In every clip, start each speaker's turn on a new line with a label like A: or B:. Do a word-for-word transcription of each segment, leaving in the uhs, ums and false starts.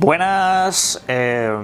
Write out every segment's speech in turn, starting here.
A: Buenas. Eh,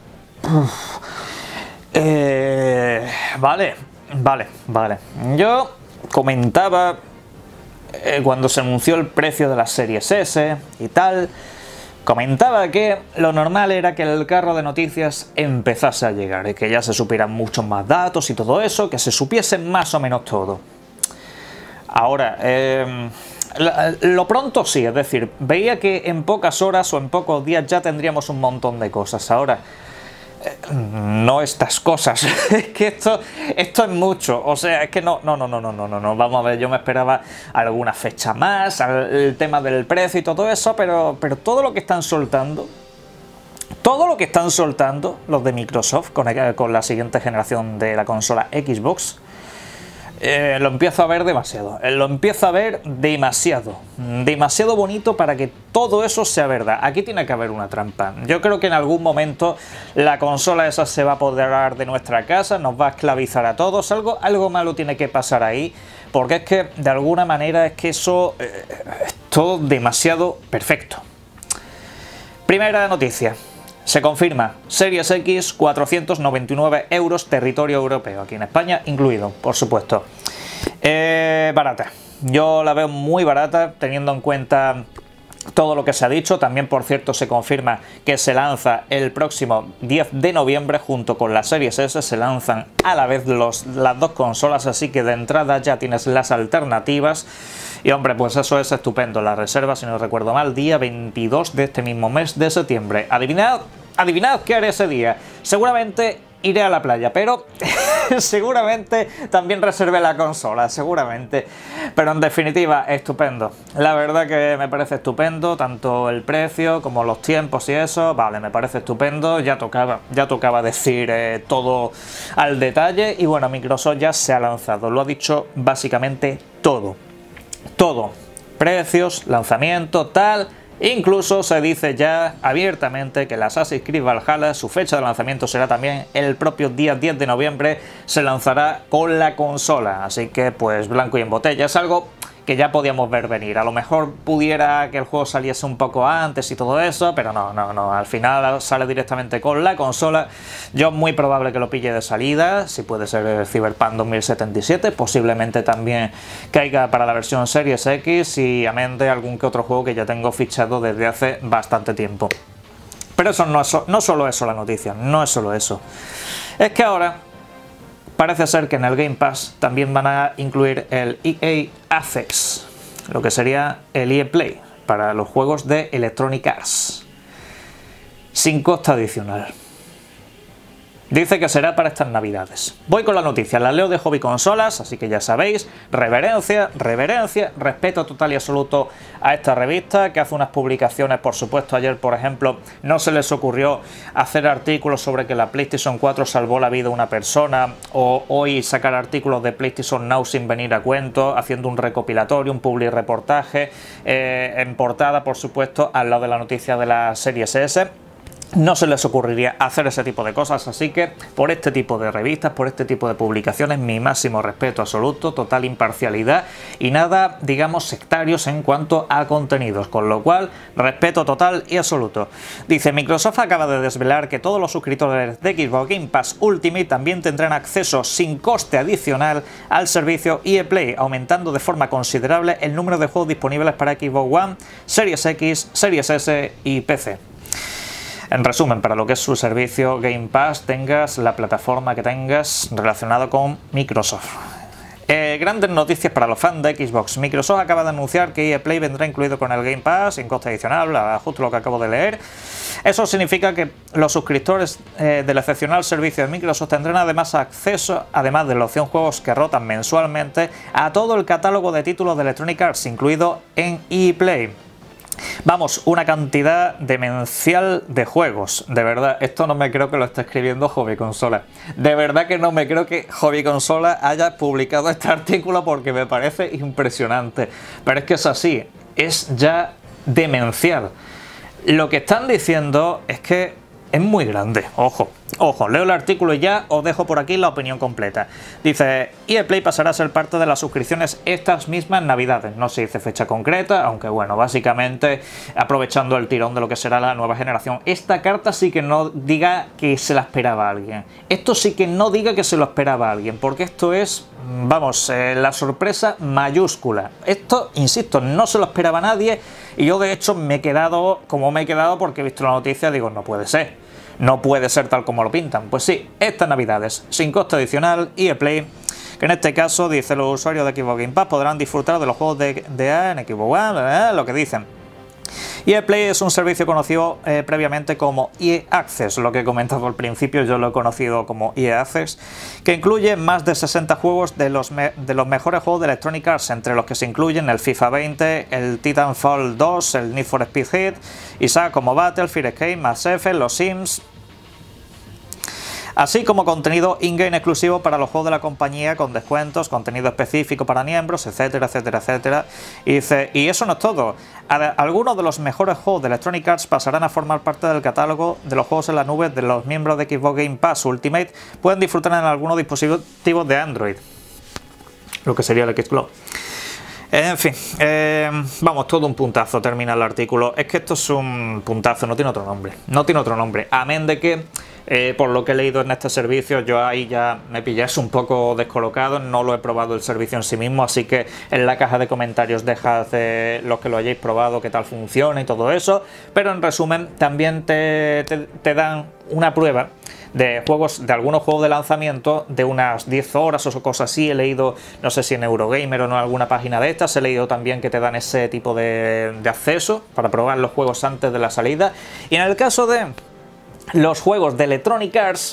A: eh, vale, vale, vale. Yo comentaba eh, cuando se anunció el precio de las Series S y tal, comentaba que lo normal era que el carro de noticias empezase a llegar y que ya se supieran muchos más datos y todo eso, que se supiese más o menos todo. Ahora, eh, lo pronto sí, es decir, veía que en pocas horas o en pocos días ya tendríamos un montón de cosas. Ahora, eh, no estas cosas, es que esto, esto es mucho, o sea, es que no, no, no, no, no, no, no, no, vamos a ver, yo me esperaba alguna fecha más, el tema del precio y todo eso, pero, pero todo lo que están soltando, todo lo que están soltando los de Microsoft con, con la siguiente generación de la consola Xbox, Eh, lo empiezo a ver demasiado, eh, lo empiezo a ver demasiado, demasiado bonito para que todo eso sea verdad. Aquí tiene que haber una trampa. Yo creo que en algún momento la consola esa se va a apoderar de nuestra casa, nos va a esclavizar a todos, algo, algo malo tiene que pasar ahí, porque es que de alguna manera es que eso eh, es todo demasiado perfecto. Primera noticia. Se confirma, Series X, cuatrocientos noventa y nueve euros, territorio europeo, aquí en España incluido, por supuesto. Eh, barata, yo la veo muy barata, teniendo en cuenta todo lo que se ha dicho. También, por cierto, se confirma que se lanza el próximo diez de noviembre junto con la Series S, se lanzan a la vez los, las dos consolas, así que de entrada ya tienes las alternativas. Y hombre, pues eso es estupendo. La reserva, si no recuerdo mal, día veintidós de este mismo mes de septiembre. Adivinad, adivinad qué haré ese día. Seguramente iré a la playa, pero seguramente también reservé la consola, seguramente. Pero en definitiva, estupendo. La verdad que me parece estupendo, tanto el precio como los tiempos y eso. Vale, me parece estupendo. Ya tocaba, ya tocaba decir eh, todo al detalle. Y bueno, Microsoft ya se ha lanzado. Lo ha dicho básicamente todo. Todo, precios, lanzamiento, tal, incluso se dice ya abiertamente que el Assassin's Creed Valhalla, su fecha de lanzamiento será también el propio día diez de noviembre, se lanzará con la consola, así que pues blanco y en botella, es algo que ya podíamos ver venir. A lo mejor pudiera que el juego saliese un poco antes y todo eso, pero no, no, no, al final sale directamente con la consola. Yo es muy probable que lo pille de salida, si puede ser el Cyberpunk dos mil setenta y siete, posiblemente también caiga para la versión Series X y amén de algún que otro juego que ya tengo fichado desde hace bastante tiempo. Pero eso no es, no solo eso la noticia, no es solo eso. Es que ahora parece ser que en el Game Pass también van a incluir el E A Access, lo que sería el E A Play para los juegos de Electronic Arts, sin coste adicional. Dice que será para estas navidades. Voy con la noticia, la leo de Hobby Consolas, así que ya sabéis, reverencia, reverencia, respeto total y absoluto a esta revista, que hace unas publicaciones, por supuesto. Ayer, por ejemplo, no se les ocurrió hacer artículos sobre que la PlayStation cuatro salvó la vida a una persona, o hoy sacar artículos de PlayStation Now sin venir a cuento, haciendo un recopilatorio, un public reportaje, eh, en portada, por supuesto, al lado de la noticia de la Series S. No se les ocurriría hacer ese tipo de cosas, así que por este tipo de revistas, por este tipo de publicaciones, mi máximo respeto absoluto, total imparcialidad y nada, digamos, sectarios en cuanto a contenidos, con lo cual, respeto total y absoluto. Dice, Microsoft acaba de desvelar que todos los suscriptores de Xbox Game Pass Ultimate también tendrán acceso sin coste adicional al servicio E A Play, aumentando de forma considerable el número de juegos disponibles para Xbox One, Series X, Series S y P C. En resumen, para lo que es su servicio Game Pass, tengas la plataforma que tengas relacionado con Microsoft. Eh, grandes noticias para los fans de Xbox. Microsoft acaba de anunciar que E A Play vendrá incluido con el Game Pass sin coste adicional, justo lo que acabo de leer. Eso significa que los suscriptores eh, del excepcional servicio de Microsoft tendrán además acceso, además de la opción juegos que rotan mensualmente, a todo el catálogo de títulos de Electronic Arts, incluido en E A Play. Vamos, una cantidad demencial de juegos. De verdad, esto no me creo que lo esté escribiendo Hobby Consola. De verdad que no me creo que Hobby Consola haya publicado este artículo porque me parece impresionante. Pero es que es así, es ya demencial. Lo que están diciendo es que es muy grande, ojo, Ojo, leo el artículo y ya os dejo por aquí la opinión completa. Dice, E A Play pasará a ser parte de las suscripciones estas mismas navidades. No se dice fecha concreta, aunque bueno, básicamente aprovechando el tirón de lo que será la nueva generación. Esta carta sí que no diga que se la esperaba alguien. Esto sí que no diga que se lo esperaba alguien, porque esto es, vamos, eh, la sorpresa mayúscula. Esto, insisto, no se lo esperaba nadie y yo de hecho me he quedado como me he quedado porque he visto la noticia y digo, no puede ser. No puede ser tal como lo pintan. Pues sí, estas navidades, sin coste adicional, E A Play, que en este caso, dice, los usuarios de Xbox Game Pass podrán disfrutar de los juegos de, de E A en Xbox One, lo que dicen. E A Play es un servicio conocido eh, previamente como E A Access, lo que he comentado al principio, yo lo he conocido como E A Access, que incluye más de sesenta juegos de los, me de los mejores juegos de Electronic Arts, entre los que se incluyen el FIFA veinte, el Titanfall dos, el Need for Speed Heat, y sagas como Battlefield, Escape, Mass Effect, los Sims, así como contenido in-game exclusivo para los juegos de la compañía con descuentos, contenido específico para miembros, etcétera, etcétera, etcétera. Y dice, y eso no es todo. Algunos de los mejores juegos de Electronic Arts pasarán a formar parte del catálogo de los juegos en la nube de los miembros de Xbox Game Pass Ultimate. Pueden disfrutar en algunos dispositivos de Android, lo que sería el Xcloud. En fin, eh, vamos, todo un puntazo termina el artículo. Es que esto es un puntazo, no tiene otro nombre. No tiene otro nombre. Amén de que, eh, por lo que he leído en este servicio, yo ahí ya me pillas un poco descolocado. No lo he probado el servicio en sí mismo, así que en la caja de comentarios dejad eh, los que lo hayáis probado, qué tal funciona y todo eso. Pero en resumen, también te, te, te dan una prueba de juegos, de algunos juegos de lanzamiento de unas diez horas o cosas así. He leído, no sé si en Eurogamer o en alguna página de estas, he leído también que te dan ese tipo de, de acceso para probar los juegos antes de la salida. Y en el caso de los juegos de Electronic Arts,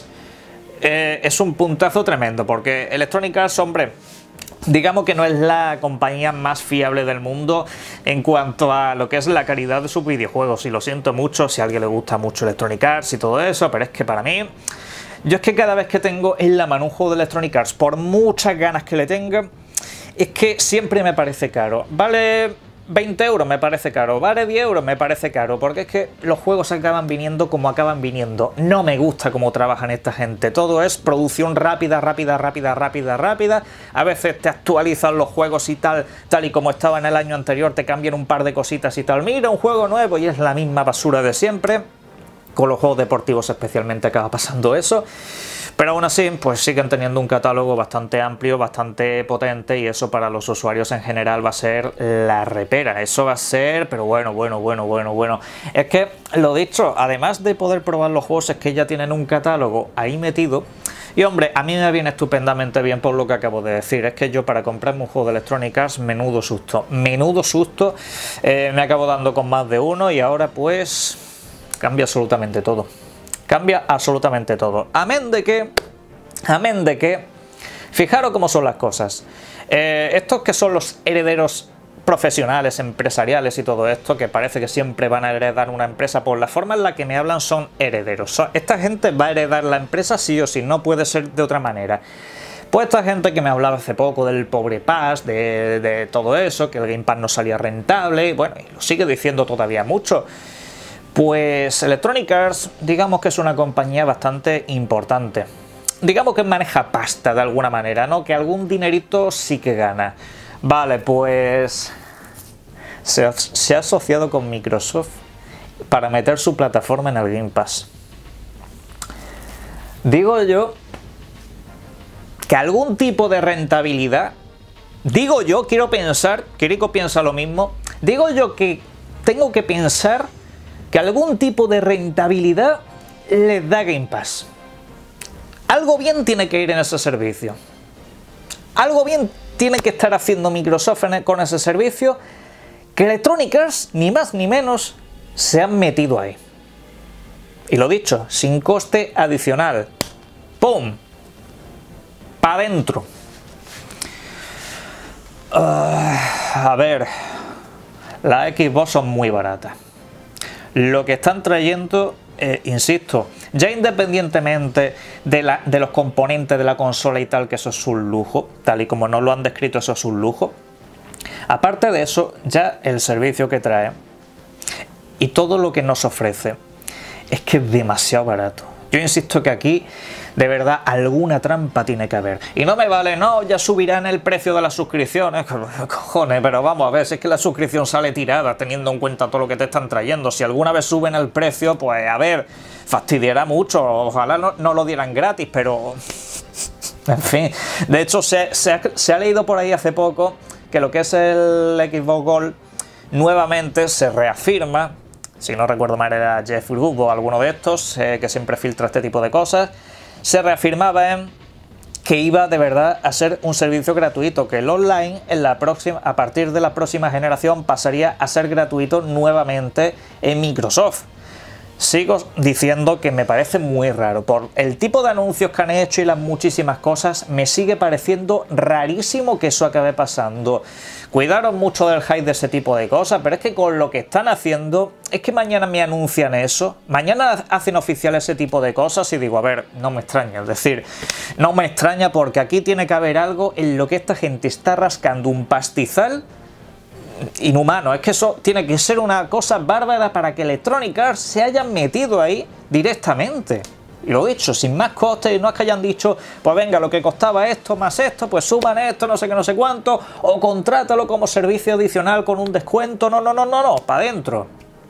A: eh, es un puntazo tremendo, porque Electronic Arts, hombre, digamos que no es la compañía más fiable del mundo en cuanto a lo que es la calidad de sus videojuegos, y lo siento mucho si a alguien le gusta mucho Electronic Arts y todo eso, pero es que para mí, yo es que cada vez que tengo en la mano un juego de Electronic Arts, por muchas ganas que le tenga, es que siempre me parece caro. Vale veinte euros, me parece caro. Vale diez euros, me parece caro. Porque es que los juegos acaban viniendo como acaban viniendo. No me gusta cómo trabajan esta gente. Todo es producción rápida, rápida, rápida, rápida, rápida. A veces te actualizan los juegos y tal, tal y como estaba en el año anterior, te cambian un par de cositas y tal. Mira, un juego nuevo, y es la misma basura de siempre. Con los juegos deportivos especialmente acaba pasando eso. Pero aún así, pues siguen teniendo un catálogo bastante amplio, bastante potente, y eso para los usuarios en general va a ser la repera. Eso va a ser, pero bueno, bueno, bueno, bueno, bueno. Es que, lo dicho, además de poder probar los juegos, es que ya tienen un catálogo ahí metido. Y hombre, a mí me viene estupendamente bien por lo que acabo de decir. Es que yo para comprarme un juego de Electronic Arts, menudo susto. Menudo susto. Eh, me acabo dando con más de uno y ahora pues cambia absolutamente todo. Cambia absolutamente todo. Amén de que, amén de que, fijaros cómo son las cosas. Eh, estos que son los herederos profesionales, empresariales y todo esto, que parece que siempre van a heredar una empresa, por la forma en la que me hablan son herederos. Esta gente va a heredar la empresa sí o sí, no puede ser de otra manera. Pues esta gente que me hablaba hace poco del pobre Pass, de, de todo eso, que el Game Pass no salía rentable, y bueno, y lo sigue diciendo todavía mucho. Pues Electronic Arts, digamos que es una compañía bastante importante. Digamos que maneja pasta de alguna manera, ¿no? Que algún dinerito sí que gana. Vale, pues se ha, se ha asociado con Microsoft para meter su plataforma en el Game Pass. Digo yo que algún tipo de rentabilidad, digo yo, quiero pensar, Kiriko piensa lo mismo, digo yo que tengo que pensar que algún tipo de rentabilidad les da Game Pass. Algo bien tiene que ir en ese servicio. Algo bien tiene que estar haciendo Microsoft con ese servicio, que Electronic Arts, ni más ni menos, se han metido ahí. Y lo dicho, sin coste adicional. ¡Pum! ¡Pa' dentro! Uh, a ver, las Xbox son muy baratas. Lo que están trayendo, eh, insisto, ya independientemente de, la, de los componentes de la consola y tal, que eso es un lujo, tal y como nos lo han descrito, eso es un lujo. Aparte de eso, ya el servicio que trae y todo lo que nos ofrece es que es demasiado barato. Yo insisto que aquí, de verdad, alguna trampa tiene que haber. Y no me vale, no, ya subirán el precio de las suscripciones. Cojones, pero vamos a ver, si es que la suscripción sale tirada, teniendo en cuenta todo lo que te están trayendo. Si alguna vez suben el precio, pues a ver, fastidiará mucho. Ojalá no, no lo dieran gratis, pero... En fin, de hecho, se, se, ha, se ha leído por ahí hace poco que lo que es el Xbox Gold nuevamente se reafirma. Si no recuerdo mal era Jeff Grubb o alguno de estos, eh, que siempre filtra este tipo de cosas, se reafirmaba en que iba de verdad a ser un servicio gratuito, que el online en la próxima, a partir de la próxima generación pasaría a ser gratuito nuevamente en Microsoft. Sigo diciendo que me parece muy raro, por el tipo de anuncios que han hecho y las muchísimas cosas, me sigue pareciendo rarísimo que eso acabe pasando. Cuidaros mucho del hype de ese tipo de cosas, pero es que con lo que están haciendo, es que mañana me anuncian eso, mañana hacen oficial ese tipo de cosas y digo, a ver, no me extraña, es decir, no me extraña porque aquí tiene que haber algo en lo que esta gente está rascando un pastizal inhumano. Es que eso tiene que ser una cosa bárbara para que Electronic Arts se hayan metido ahí directamente. Y lo dicho, sin más costes, y no es que hayan dicho, pues venga, lo que costaba esto más esto, pues suban esto, no sé qué, no sé cuánto, o contrátalo como servicio adicional con un descuento. No, no, no, no, no, para adentro.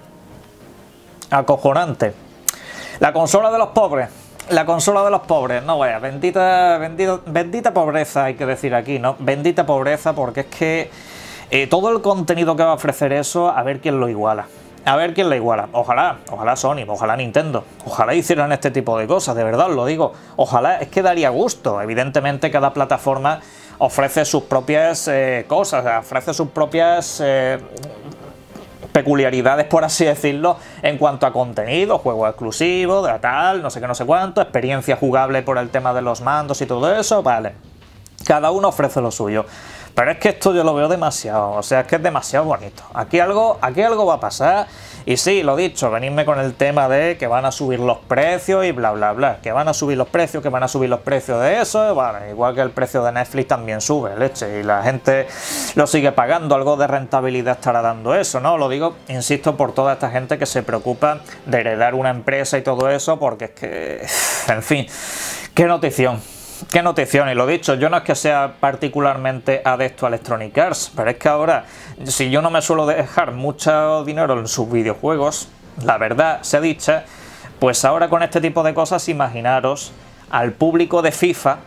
A: Acojonante. La consola de los pobres. La consola de los pobres, no vaya, bendita, bendita, bendita pobreza hay que decir aquí, ¿no? Bendita pobreza, porque es que Eh, todo el contenido que va a ofrecer eso, a ver quién lo iguala. A ver quién lo iguala. Ojalá, ojalá Sony, ojalá Nintendo. Ojalá hicieran este tipo de cosas, de verdad os lo digo. Ojalá, es que daría gusto. Evidentemente cada plataforma ofrece sus propias eh, cosas, ofrece sus propias... Eh, peculiaridades, por así decirlo, en cuanto a contenido, juegos exclusivos, de tal, no sé qué, no sé cuánto, experiencia jugable por el tema de los mandos y todo eso, vale. Cada uno ofrece lo suyo. Pero es que esto yo lo veo demasiado, o sea, es que es demasiado bonito. Aquí algo, aquí algo va a pasar, y sí, lo dicho, venidme con el tema de que van a subir los precios y bla, bla, bla. Que van a subir los precios, que van a subir los precios de eso, vale, igual que el precio de Netflix también sube, leche, y la gente lo sigue pagando, algo de rentabilidad estará dando eso, ¿no? Lo digo, insisto, por toda esta gente que se preocupa de heredar una empresa y todo eso, porque es que, en fin, qué notición. Qué notición, y lo dicho, yo no es que sea particularmente adepto a Electronic Arts, pero es que ahora, si yo no me suelo dejar mucho dinero en sus videojuegos, la verdad sea dicha, pues ahora con este tipo de cosas, imaginaros al público de FIFA,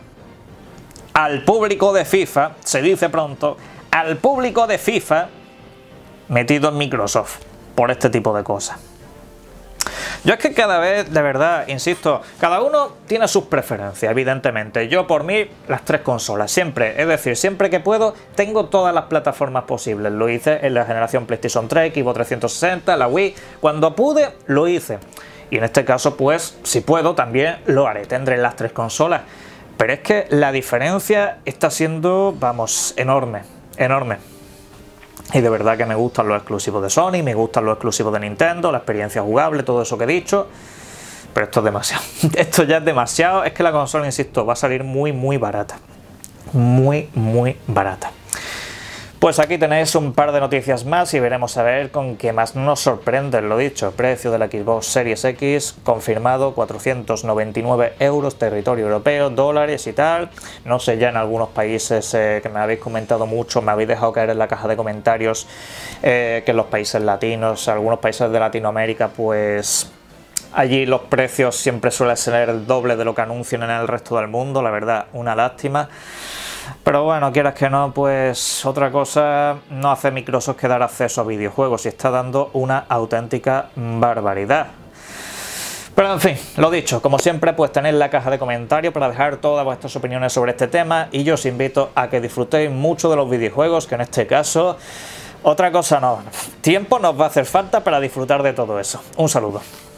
A: al público de FIFA, se dice pronto, al público de FIFA metido en Microsoft por este tipo de cosas. Yo es que cada vez, de verdad, insisto, cada uno tiene sus preferencias, evidentemente. Yo, por mí, las tres consolas, siempre, es decir, siempre que puedo, tengo todas las plataformas posibles. Lo hice en la generación PlayStation tres, Xbox trescientos sesenta, la Wii, cuando pude, lo hice. Y en este caso, pues, si puedo, también lo haré, tendré las tres consolas. Pero es que la diferencia está siendo, vamos, enorme, enorme. Y de verdad que me gustan los exclusivos de Sony, me gustan los exclusivos de Nintendo, la experiencia jugable, todo eso que he dicho. Pero esto es demasiado. Esto ya es demasiado. Es que la consola, insisto, va a salir muy, muy barata. Muy, muy barata. Pues aquí tenéis un par de noticias más y veremos a ver con qué más nos sorprende. Lo dicho, precio de la Xbox Series X confirmado, cuatrocientos noventa y nueve euros, territorio europeo, dólares y tal. No sé, ya en algunos países eh, que me habéis comentado mucho, me habéis dejado caer en la caja de comentarios eh, que en los países latinos, algunos países de Latinoamérica, pues allí los precios siempre suelen ser el doble de lo que anuncian en el resto del mundo. La verdad, una lástima. Pero bueno, quieras que no, pues otra cosa no hace Microsoft que dar acceso a videojuegos y está dando una auténtica barbaridad. Pero en fin, lo dicho, como siempre, pues tenéis la caja de comentarios para dejar todas vuestras opiniones sobre este tema y yo os invito a que disfrutéis mucho de los videojuegos, que en este caso, otra cosa no, tiempo nos va a hacer falta para disfrutar de todo eso. Un saludo.